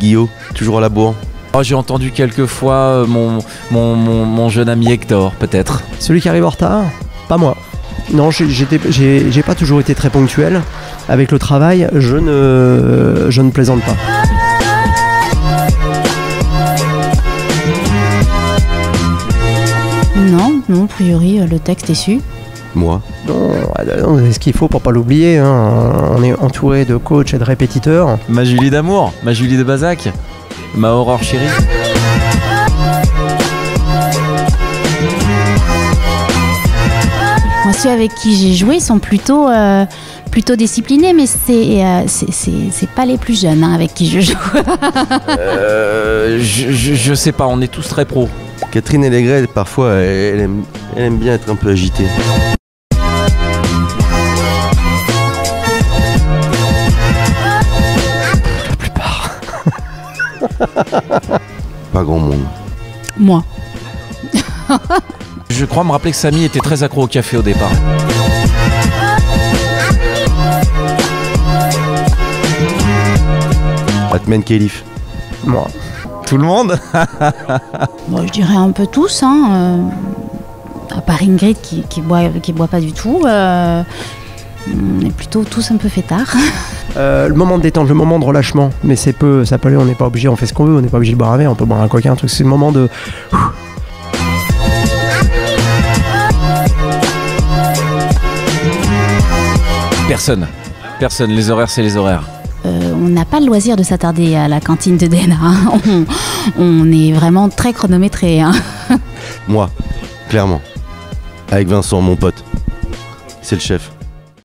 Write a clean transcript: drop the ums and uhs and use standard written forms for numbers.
Guillaume, toujours à la bourre. Oh, j'ai entendu quelques fois mon jeune ami Hector, peut-être. Celui qui arrive en retard? Pas moi. Non, j'ai pas toujours été très ponctuel. Avec le travail, je ne plaisante pas. Non, a priori, le texte est su. Moi. Non, c'est ce qu'il faut pour pas l'oublier. Hein. On est entouré de coachs et de répétiteurs. Ma Julie d'amour, ma Julie de Bazac, ma Aurore chérie. Moi, ceux avec qui j'ai joué sont plutôt disciplinés, mais c'est pas les plus jeunes avec qui je joue. Je sais pas, on est tous très pros. Catherine Allégret, parfois, elle aime bien être un peu agitée. La plupart. Pas grand monde. Moi. Je crois me rappeler que Samy était très accro au café au départ. Batman Khalif. Moi. Tout le monde? Bon, je dirais un peu tous, hein. À part Ingrid qui boit pas du tout. On est plutôt tous un peu fêtards. Le moment de détente, le moment de relâchement. Mais ça peut aller, on n'est pas obligé, on fait ce qu'on veut, on n'est pas obligé de boire un verre, on peut boire un coca, un truc. C'est le moment de... Personne, les horaires c'est les horaires. On n'a pas le loisir de s'attarder à la cantine de DNA. Hein. On est vraiment très chronométré. Hein. Moi, clairement. Avec Vincent, mon pote. C'est le chef.